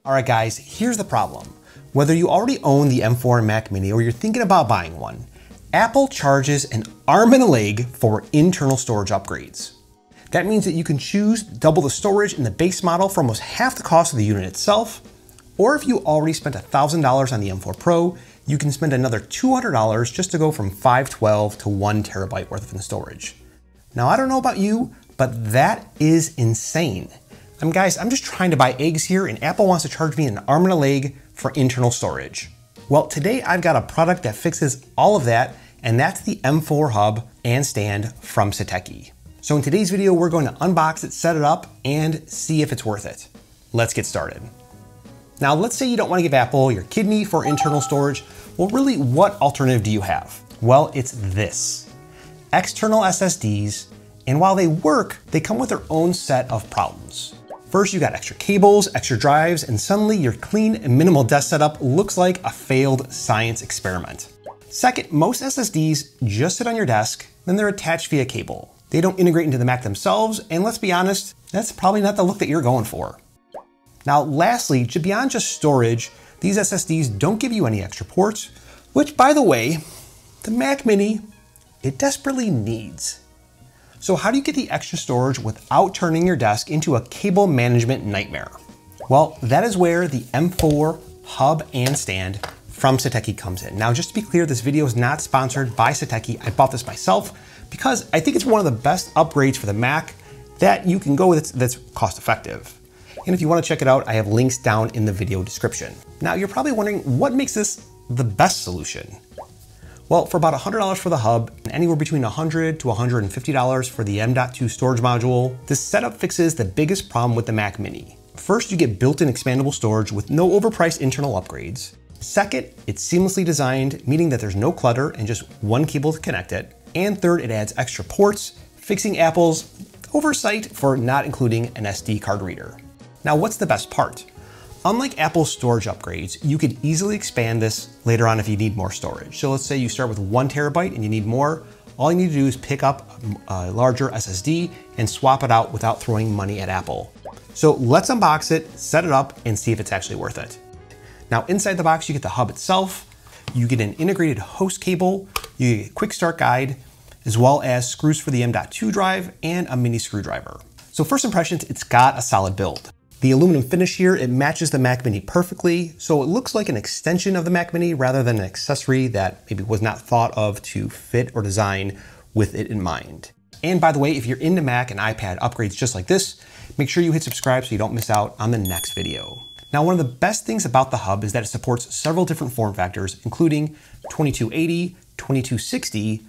All right guys, here's the problem. Whether you already own the M4 and Mac Mini or you're thinking about buying one, Apple charges an arm and a leg for internal storage upgrades. That means that you can choose double the storage in the base model for almost half the cost of the unit itself, or if you already spent $1,000 on the M4 Pro, you can spend another $200 just to go from 512 to 1 terabyte worth of storage. Now, I don't know about you, but that is insane. Guys, I'm just trying to buy eggs here and Apple wants to charge me an arm and a leg for internal storage. Well, today I've got a product that fixes all of that, and that's the M4 hub and stand from Satechi. So in today's video, we're going to unbox it, set it up, and see if it's worth it. Let's get started. Now, let's say you don't want to give Apple your kidney for internal storage. Well, really, what alternative do you have? Well, it's this. External SSDs, and while they work, they come with their own set of problems. First, you got extra cables, extra drives, and suddenly your clean and minimal desk setup looks like a failed science experiment. Second, most SSDs just sit on your desk, then they're attached via cable. They don't integrate into the Mac themselves, and let's be honest, that's probably not the look that you're going for. Now, lastly, beyond just storage, these SSDs don't give you any extra ports, which, by the way, the Mac Mini, it desperately needs. So how do you get the extra storage without turning your desk into a cable management nightmare? Well, that is where the M4 hub and stand from Satechi comes in. Now, just to be clear, this video is not sponsored by Satechi. I bought this myself because I think it's one of the best upgrades for the Mac that you can go with that's cost effective. And if you want to check it out, I have links down in the video description. Now, you're probably wondering what makes this the best solution? Well, for about $100 for the hub and anywhere between $100 to $150 for the M.2 storage module, this setup fixes the biggest problem with the Mac Mini. First, you get built-in expandable storage with no overpriced internal upgrades. Second, it's seamlessly designed, meaning that there's no clutter and just one cable to connect it. And third, it adds extra ports, fixing Apple's oversight for not including an SD card reader. Now, what's the best part? Unlike Apple's storage upgrades, you could easily expand this later on if you need more storage. So let's say you start with 1 terabyte and you need more. All you need to do is pick up a larger SSD and swap it out without throwing money at Apple. So let's unbox it, set it up, and see if it's actually worth it. Now, inside the box, you get the hub itself, you get an integrated host cable, you get a quick start guide, as well as screws for the M.2 drive and a mini screwdriver. So first impressions, it's got a solid build. The aluminum finish here, it matches the Mac Mini perfectly, so it looks like an extension of the Mac Mini rather than an accessory that maybe was not thought of to fit or design with it in mind. And by the way, if you're into Mac and iPad upgrades just like this, make sure you hit subscribe so you don't miss out on the next video. Now, one of the best things about the hub is that it supports several different form factors, including 2280, 2260,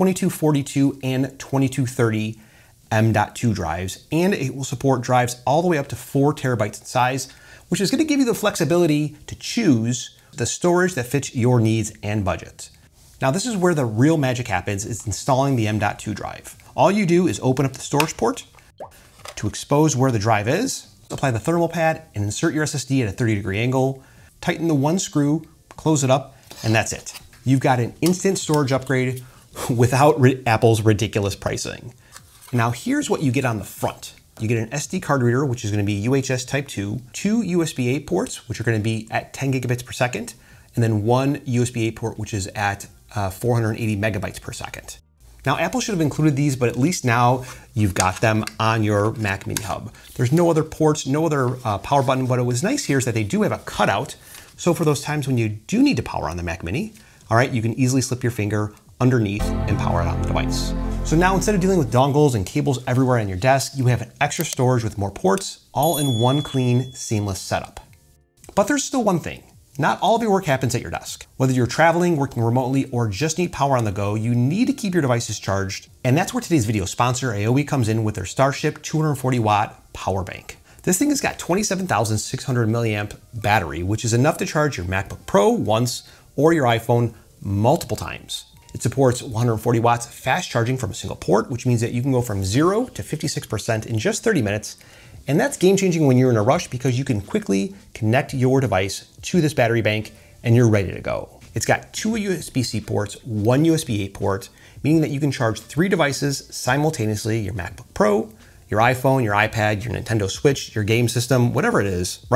2242, and 2230 M.2 drives, and it will support drives all the way up to 4 terabytes in size, which is going to give you the flexibility to choose the storage that fits your needs and budget. Now, this is where the real magic happens, is installing the M.2 drive. All you do is open up the storage port to expose where the drive is, apply the thermal pad, and insert your SSD at a 30-degree angle, tighten the one screw, close it up, and that's it. You've got an instant storage upgrade without Apple's ridiculous pricing. Now, here's what you get on the front. You get an SD card reader, which is going to be UHS Type 2, 2 USB-A ports, which are going to be at 10 gigabits per second, and then 1 USB-A port, which is at 480 megabytes per second. Now, Apple should have included these, but at least now you've got them on your Mac Mini hub. There's no other ports, no other power button, but what was nice here is that they do have a cutout. So for those times when you do need to power on the Mac Mini, all right, you can easily slip your finger underneath and power it on the device. So now instead of dealing with dongles and cables everywhere on your desk, you have an extra storage with more ports, all in one clean, seamless setup. But there's still one thing. Not all of your work happens at your desk. Whether you're traveling, working remotely, or just need power on the go, you need to keep your devices charged. And that's where today's video sponsor, AOE, comes in with their Starship 240 watt power bank. This thing has got 27,600 milliamp battery, which is enough to charge your MacBook Pro once or your iPhone multiple times. It supports 140 watts fast charging from a single port, which means that you can go from 0 to 56% in just 30 minutes. And that's game changing when you're in a rush because you can quickly connect your device to this battery bank and you're ready to go. It's got 2 USB-C ports, 1 USB-A port, meaning that you can charge 3 devices simultaneously, your MacBook Pro, your iPhone, your iPad, your Nintendo Switch, your game system, whatever it is, right?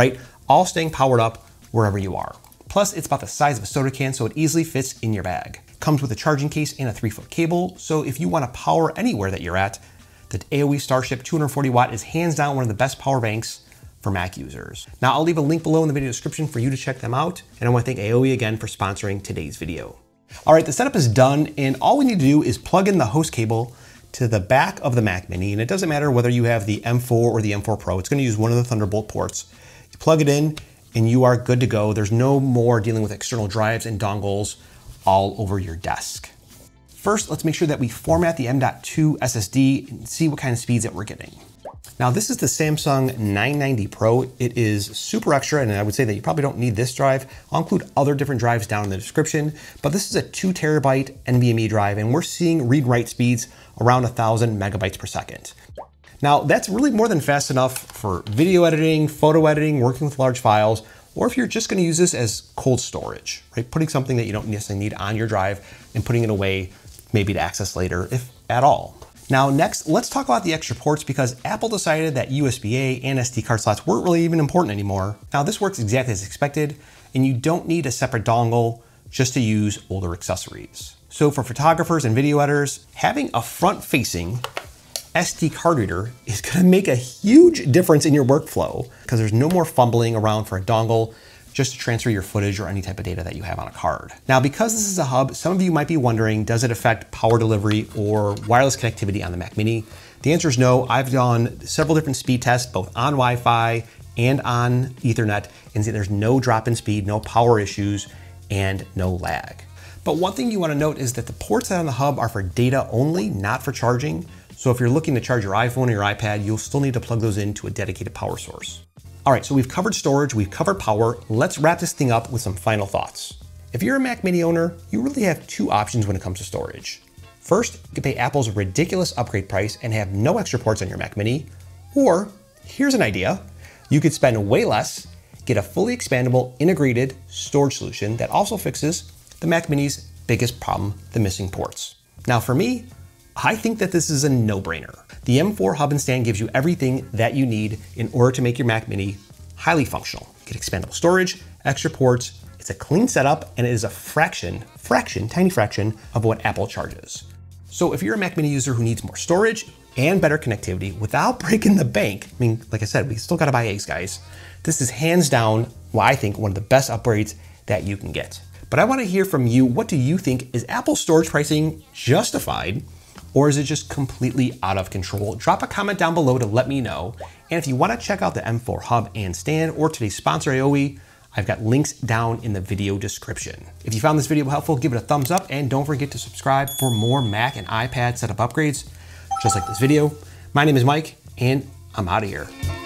all staying powered up wherever you are. Plus, it's about the size of a soda can, so it easily fits in your bag. Comes with a charging case and a 3-foot cable, so if you want to power anywhere that you're at, the AOE Starship 240 watt is hands down one of the best power banks for Mac users. Now, I'll leave a link below in the video description for you to check them out, and I want to thank AOE again for sponsoring today's video. All right, the setup is done, and all we need to do is plug in the host cable to the back of the Mac Mini, and it doesn't matter whether you have the M4 or the M4 Pro, it's going to use one of the Thunderbolt ports. You plug it in, and you are good to go. There's no more dealing with external drives and dongles all over your desk. First, let's make sure that we format the M.2 SSD and see what kind of speeds that we're getting. Now, this is the Samsung 990 Pro. It is super extra, and I would say that you probably don't need this drive. I'll include other different drives down in the description, but this is a 2 terabyte NVMe drive, and we're seeing read-write speeds around 1,000 megabytes per second. Now, that's really more than fast enough for video editing, photo editing, working with large files, or if you're just going to use this as cold storage, right? Putting something that you don't necessarily need on your drive and putting it away maybe to access later, if at all. Now, next, let's talk about the extra ports because Apple decided that USB-A and SD card slots weren't really even important anymore. Now, this works exactly as expected, and you don't need a separate dongle just to use older accessories. So for photographers and video editors, having a front-facing SD card reader is going to make a huge difference in your workflow because there's no more fumbling around for a dongle just to transfer your footage or any type of data that you have on a card. Now, because this is a hub, some of you might be wondering, does it affect power delivery or wireless connectivity on the Mac Mini? The answer is no. I've done several different speed tests, both on Wi-Fi and on Ethernet, and there's no drop in speed, no power issues, and no lag. But one thing you want to note is that the ports that are on the hub are for data only, not for charging. So if you're looking to charge your iPhone or your iPad, you'll still need to plug those into a dedicated power source. All right, so we've covered storage, we've covered power. Let's wrap this thing up with some final thoughts. If you're a Mac Mini owner, you really have two options when it comes to storage. First, you can pay Apple's ridiculous upgrade price and have no extra ports on your Mac Mini. Or, here's an idea. You could spend way less, get a fully expandable integrated storage solution that also fixes the Mac Mini's biggest problem, the missing ports. Now for me, I think that this is a no-brainer. The M4 hub and stand gives you everything that you need in order to make your Mac Mini highly functional. You get expandable storage, extra ports, it's a clean setup, and it is a tiny fraction of what Apple charges. So if you're a Mac Mini user who needs more storage and better connectivity without breaking the bank, I mean, like I said, we still gotta buy eggs, guys. This is hands down, what I think, one of the best upgrades that you can get. But I wanna hear from you, what do you think? Is Apple storage pricing justified? Or is it just completely out of control? Drop a comment down below to let me know. And if you want to check out the M4 hub and stand or today's sponsor AOE, I've got links down in the video description. If you found this video helpful, give it a thumbs up and don't forget to subscribe for more Mac and iPad setup upgrades, just like this video. My name is Mike and I'm out of here.